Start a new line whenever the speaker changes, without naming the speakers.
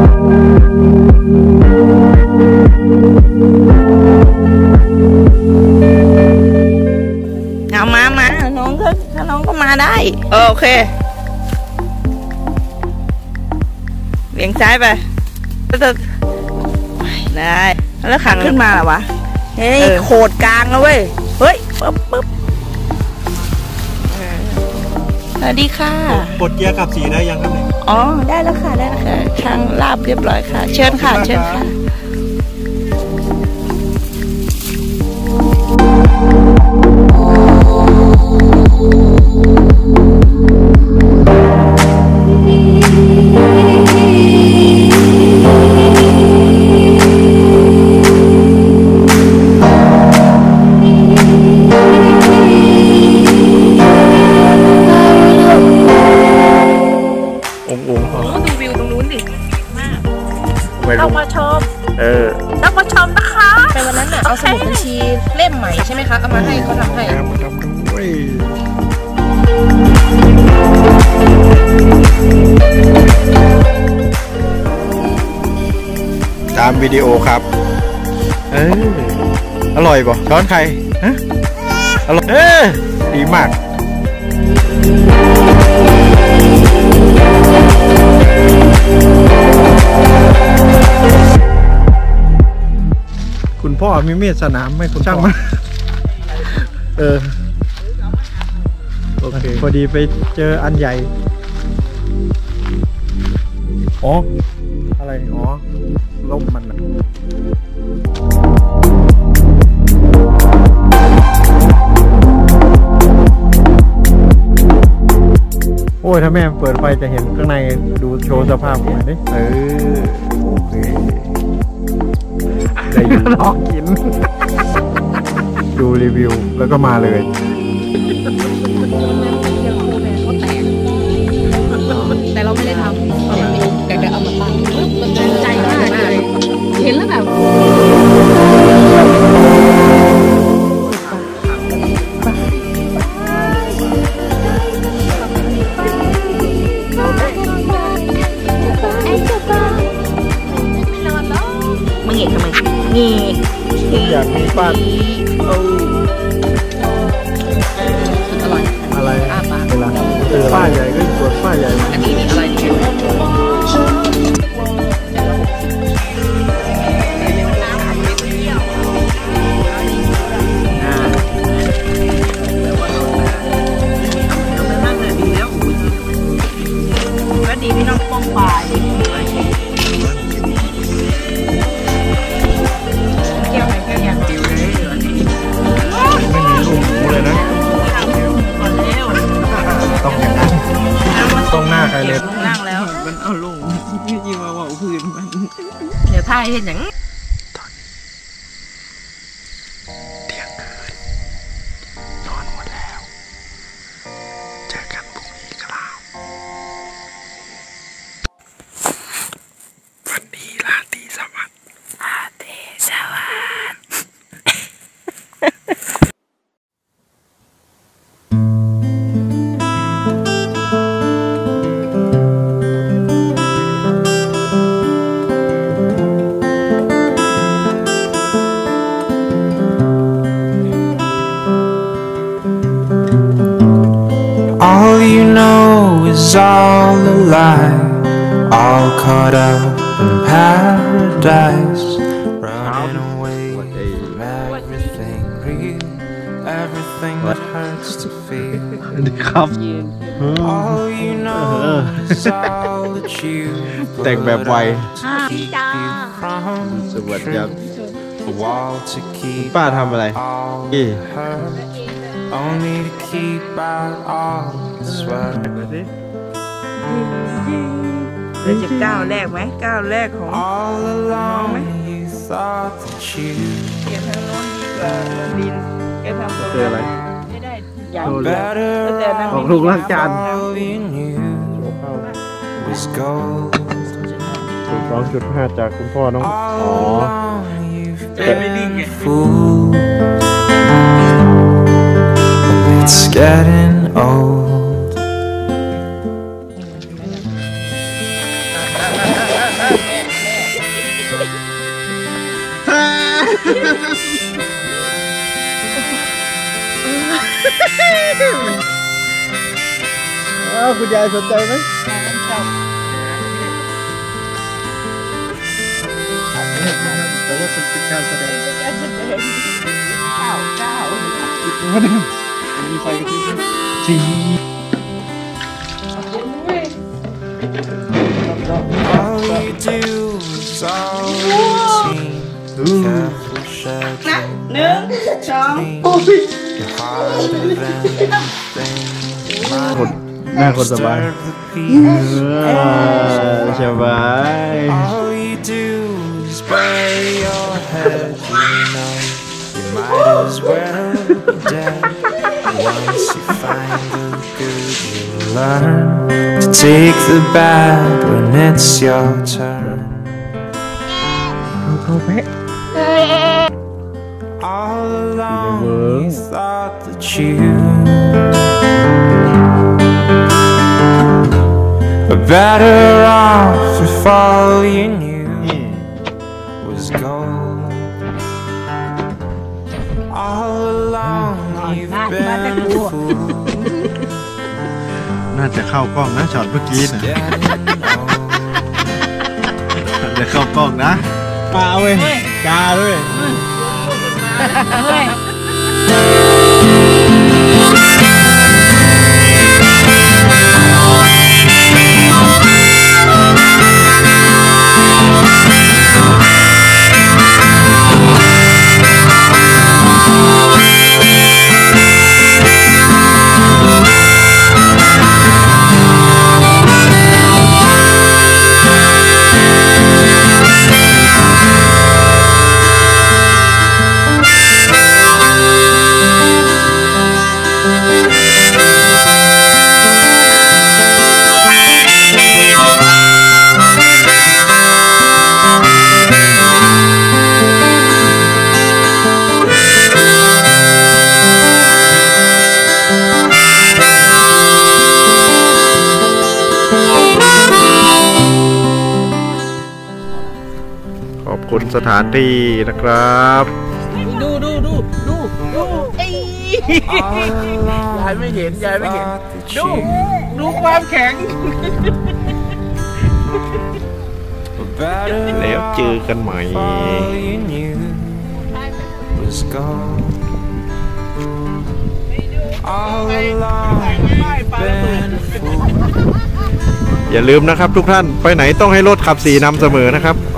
เอามาน้องก็ถ้าน้องก็มาได้โอเคเบี่ยงซ้ายไปได้แล้วขาขึ้นมาเหรอวะเฮ้ยโขดกลางแล้วเว้ยเฮ้ยปึ๊บสวัสดีค่ะ
ปลดเกียร์ขับสีได้ยังครับเนี่ย
อ๋อได้แล้วค่ะทางลาบเรียบร้อยค่ะเชิญค่ะ
ต้องมาชมต้องมาชมนะคะไปวันนั้นน่ะเอาสมุดบัญชีเล่มใหม่ใช่ไหมคะเอามาให้เขาทำให้
ตามวิดีโอครับอร่อยป่ะช้อนใครอร่อยดีมากคุณพ่อมีเมียสนามไหมคุณช่างมาโอเคพอดีไปเจออันใหญ่อ๋ออะไรอ๋อล่มมันโอ้ยถ้าแม่เปิดไฟจะเห็นข้างในดูโชว์สภาพหน่อยดิโอเคได้ยินลองกินดูรีวิวแล้วก็มาเลย
แต่เราไม่ได้ทำแต่เอามาตั้งมันใจมากเลยเห็นแล้วแบบ
อยากมีป้าอะไรป้าใหญ่ก็สวนป้าใหญ่
อันนี้อะไรเนี่ย
ก็ดีพี่น้องป้องปลาย
ต้องหน้าใครเลย
นั่งแล้วมันเอาลงยิ่งมาว่าพื้นมันเดี๋ยวถ่ายเห็นอย่าง
เที่ยงคืนนอนหมดแล้วเจอกันพรุ่งนี้ครับวันนี้ราตรีสวัสดิ์
ราตรีสวัสดิ์
All you know is all a lie, all caught up in paradise, running away from everything real, everything that hurts to feel. All you know is all that you put up to keep you from the truth, a wall to keep out all the hurt.Only to keep out all the sweat
เราจะก้าวแรกไหมก้าวแรกของ
All along you thought that you
เก็บทางโน้นดีกว่าดินเก็บทางตรงนั้นไม่ได้ใหญ่
better
ของลูกล้างจาน2.5 จากคุณพ่อน้องอ๋อ
แต่ไม่นิ่งไง
It's getting old คุณยายสนใจไหมแต่ว่าเป็นการแสดงมีไฟกระพริบจี
All you do is all routine. Careful shadow.
1 2
You're harder than you think.
หน้าคนสบาย
Disturb the peace.
สบาย
All you do is bury your head. You know you might as well be dead. Once you find the good, you learn to take the bad when it's your turn. All along you thought that you were better off if all you knew was gold. All along you've been a fool.
น่าจะเข้ากล้องนะช็อตเมื่อกี้นะ
Getting old.
จะเข้ากล้องนะมาเว้ยกาด้วย ขอบคุณสถานที่นะครับ
ดูไอ้ยายไม่เห็นดูความแข็ง
แล้วเจอกันใหม่
All you knew was gold. All along you've been a fool.
อย่าลืมนะครับทุกท่านไปไหนต้องให้รถขับสีนำเสมอนะครับ